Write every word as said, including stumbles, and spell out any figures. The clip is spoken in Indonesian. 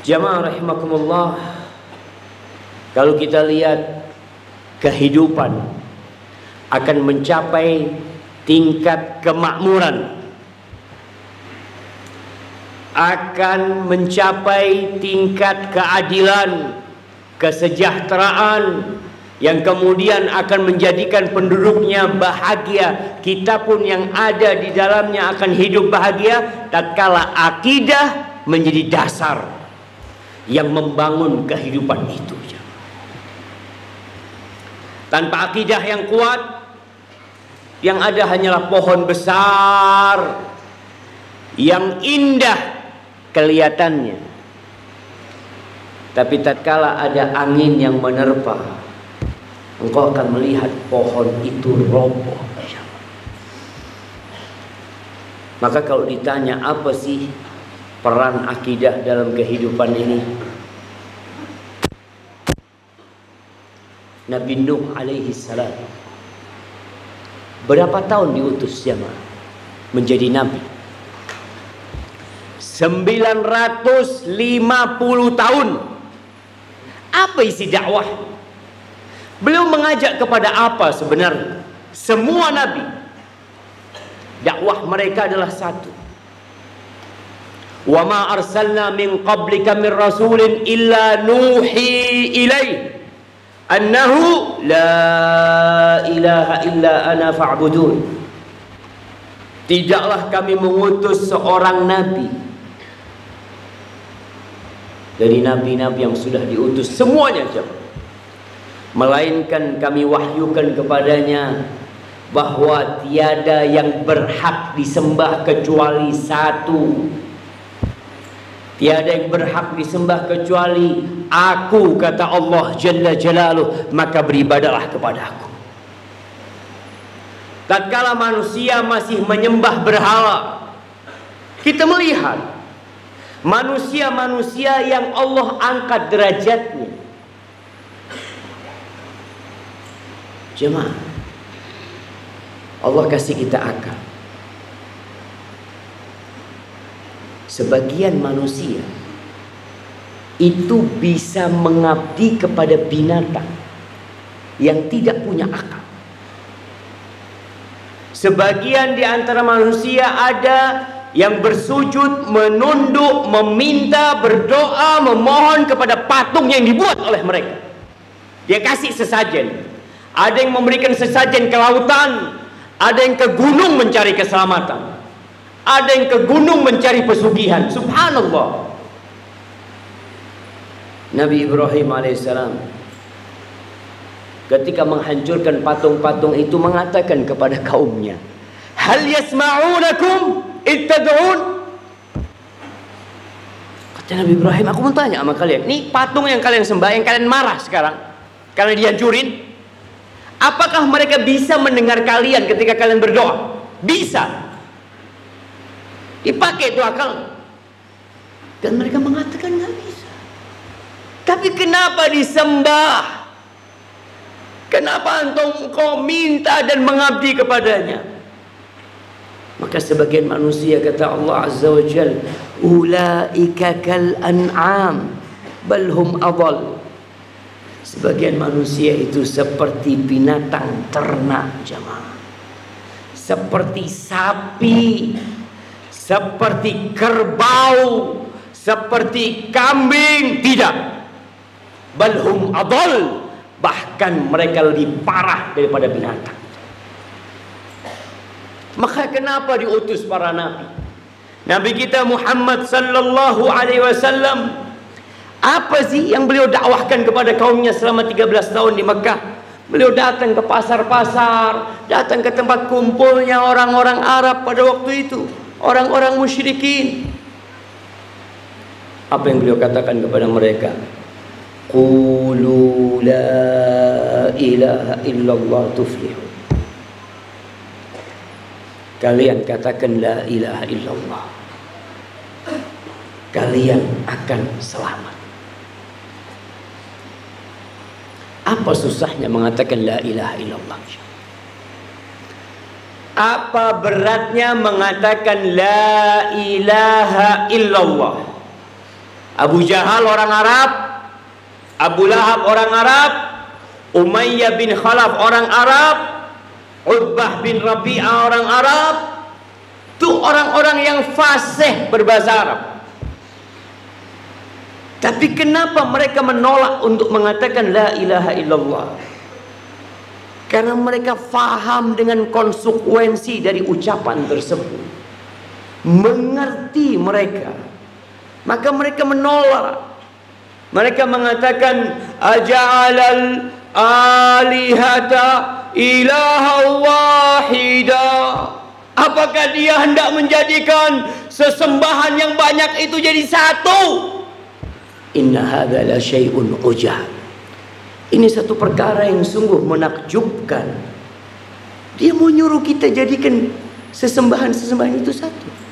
Jamaah rahimakumullah, kalau kita lihat kehidupan akan mencapai tingkat kemakmuran, akan mencapai tingkat keadilan, kesejahteraan yang kemudian akan menjadikan penduduknya bahagia, kita pun yang ada di dalamnya akan hidup bahagia tatkala akidah menjadi dasar yang membangun kehidupan itu. Tanpa akidah yang kuat, yang ada hanyalah pohon besar yang indah kelihatannya, tapi tatkala ada angin yang menerpa, engkau akan melihat pohon itu roboh. Maka kalau ditanya apa sih peran akidah dalam kehidupan ini, Nabi Nuh alaihi salam berapa tahun diutus jemaah menjadi nabi? sembilan ratus lima puluh tahun. Apa isi dakwah? Beliau mengajak kepada apa sebenarnya? Semua nabi dakwah mereka adalah satu. Wa ma arsalna min qablika min rasulin illa nuhi ilaihi annahu la ilaha illa ana fa'budun. Tidaklah kami mengutus seorang nabi dari nabi-nabi yang sudah diutus semuanya, melainkan kami wahyukan kepadanya bahwa tiada yang berhak disembah kecuali satu. Tiada yang berhak disembah kecuali aku, kata Allah Jalla Jalaluh, maka beribadalah kepada aku. Tatkala manusia masih menyembah berhala, kita melihat manusia-manusia yang Allah angkat derajatnya. Jemaah, Allah kasih kita akal. Sebagian manusia itu bisa mengabdi kepada binatang yang tidak punya akal. Sebagian di antara manusia ada yang bersujud, menunduk, meminta, berdoa, memohon kepada patung yang dibuat oleh mereka. Dia kasih sesajen. Ada yang memberikan sesajen ke lautan, ada yang ke gunung mencari keselamatan, ada yang ke gunung mencari pesugihan. Subhanallah. Nabi Ibrahim alaihissalam ketika menghancurkan patung-patung itu mengatakan kepada kaumnya, hal yasma'unakum ittad'un. Kata Nabi Ibrahim, aku mau tanya sama kalian, ini patung yang kalian sembah, yang kalian marah sekarang karena dihancurin, apakah mereka bisa mendengar kalian ketika kalian berdoa? Bisa. Dipakai itu akal. Dan mereka mengatakan nggak bisa. Tapi kenapa disembah? Kenapa antum kau minta dan mengabdi kepadanya? Maka sebagian manusia, kata Allah Azza wa Jal, ulaika kal an'am bal hum adall. Sebagian manusia itu seperti binatang ternak, jemaah. Seperti sapi, seperti kerbau, seperti kambing. Tidak, balhum adall, bahkan mereka lebih parah daripada binatang. Maka kenapa diutus para nabi? Nabi kita Muhammad sallallahu alaihi wasallam, apa sih yang beliau dakwahkan kepada kaumnya selama tiga belas tahun di Mekah? Beliau datang ke pasar-pasar, datang ke tempat kumpulnya orang-orang Arab pada waktu itu, orang-orang musyrikin. Apa yang beliau katakan kepada mereka? Qulu la ilaha illallah tuflihu. Kalian katakan la ilaha illallah, kalian akan selamat. Apa susahnya mengatakan la ilaha illallah? Apa beratnya mengatakan la ilaha illallah? Abu Jahal orang Arab, Abu Lahab orang Arab, Umayyah bin Khalaf orang Arab, Utbah bin Rabi'ah orang Arab. Itu orang-orang yang fasih berbahasa Arab. Tapi kenapa mereka menolak untuk mengatakan la ilaha illallah? Karena mereka faham dengan konsekuensi dari ucapan tersebut, mengerti mereka, maka mereka menolak. Mereka mengatakan aja'alal alihata ilaha wahida. Apakah dia hendak menjadikan sesembahan yang banyak itu jadi satu? Inna hadza la syai'un ujab. Ini satu perkara yang sungguh menakjubkan. Dia mau nyuruh kita jadikan sesembahan-sesembahan itu satu.